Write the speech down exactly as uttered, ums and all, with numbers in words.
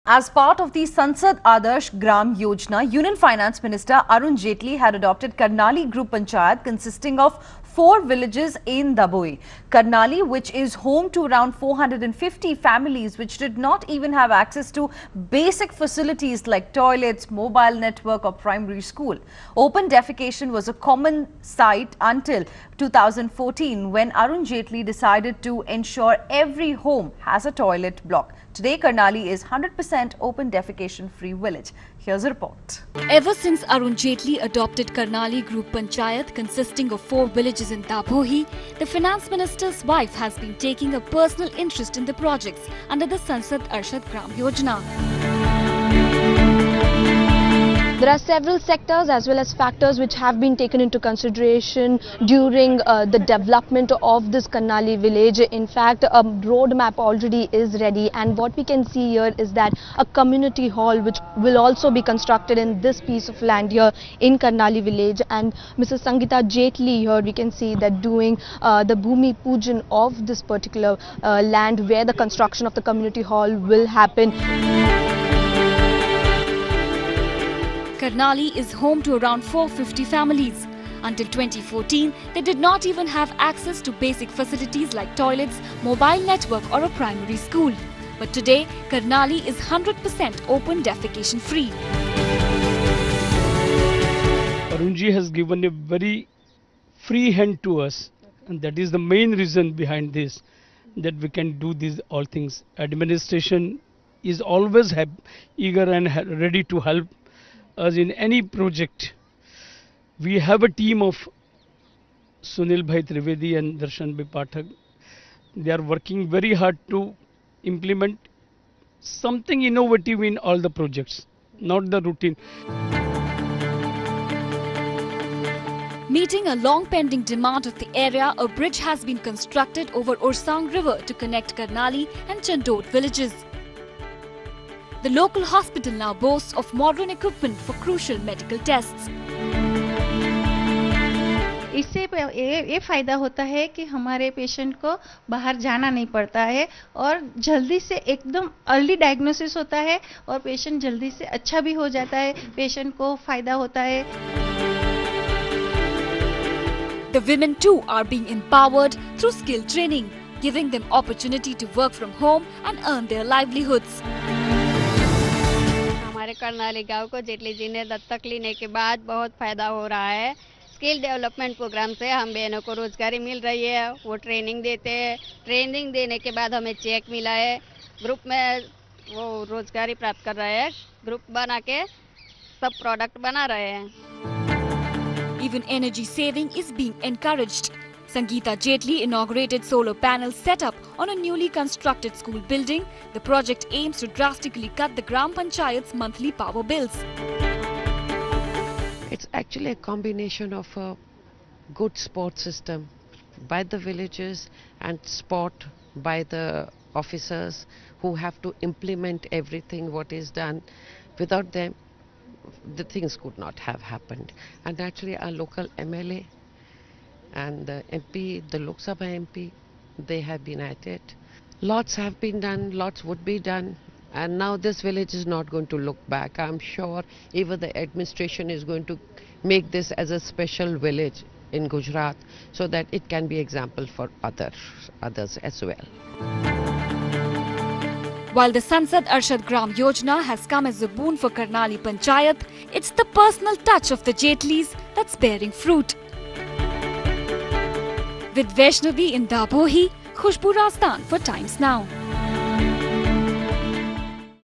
As part of the Sansad Adarsh Gram Yojana, Union Finance Minister Arun Jaitley had adopted Karnali Group Panchayat consisting of four villages in Dabhoi. Karnali, which is home to around four hundred fifty families which did not even have access to basic facilities like toilets, mobile network or primary school. Open defecation was a common sight until two thousand fourteen when Arun Jaitley decided to ensure every home has a toilet block. Today, Karnali is one hundred percent open defecation free village. Here's a report. Ever since Arun Jaitley adopted Karnali Group Panchayat consisting of four villages in Dabhoi, the finance minister's wife has been taking a personal interest in the projects under the Sansad Adarsh Gram Yojana. There are several sectors as well as factors which have been taken into consideration during uh, the development of this Karnali village. In fact, a roadmap already is ready, and what we can see here is that a community hall which will also be constructed in this piece of land here in Karnali village. And Missus Sangeeta Jaitley here, we can see that doing uh, the Bhumi Pujan of this particular uh, land where the construction of the community hall will happen. Karnali is home to around four hundred fifty families. Until twenty fourteen, they did not even have access to basic facilities like toilets, mobile network or a primary school. But today, Karnali is one hundred percent open defecation free. Arunji has given a very free hand to us, and that is the main reason behind this, that we can do these all things. Administration is always eager and ready to help us in any project. We have a team of Sunil Bhai Trivedi and Darshan Bhai Pathak. They are working very hard to implement something innovative in all the projects, not the routine. Meeting a long pending demand of the area, a bridge has been constructed over Ursang River to connect Karnali and Chandot villages. The local hospital now boasts of modern equipment for crucial medical tests. इससे ये, ये फ़ायदा होता है कि हमारे patient को बाहर जाना नहीं पड़ता है और जल्दी से एकदम अर्ली डायग्नोसिस होता है और पेशेंट जल्दी से अच्छा भी हो जाता है, पेशेंट को फ़ायदा होता है. The women too are being empowered through skill training, giving them opportunity to work from home and earn their livelihoods. हमारे करनाली गांव को जेटली जी ने दत्तक लेने के बाद बहुत फायदा हो रहा है. स्किल डेवलपमेंट प्रोग्राम से हम बहनों को रोजगारी मिल रही है. वो ट्रेनिंग देते हैं. ट्रेनिंग देने के बाद हमें चेक मिला है. ग्रुप में वो रोजगारी प्राप्त कर रहे हैं. ग्रुप बना के सब प्रोडक्ट बना रहे हैं. Even energy saving is being encouraged. Sangeeta Jaitley inaugurated solar panel setup on a newly constructed school building. The project aims to drastically cut the Gram Panchayat's monthly power bills. It's actually a combination of a good support system by the villages and support by the officers who have to implement everything what is done. Without them, the things could not have happened. And actually our local M L A and the M P, the Lok Sabha M P, they have been at it. Lots have been done, lots would be done, and now this village is not going to look back. I'm sure even the administration is going to make this as a special village in Gujarat so that it can be example for others, others as well. While the Sansad Adarsh Gram Yojana has come as a boon for Karnali Panchayat, it's the personal touch of the Jaitleys that's bearing fruit. With Vaishnavi in Dabhoi, Khushbu Rastan for Times Now.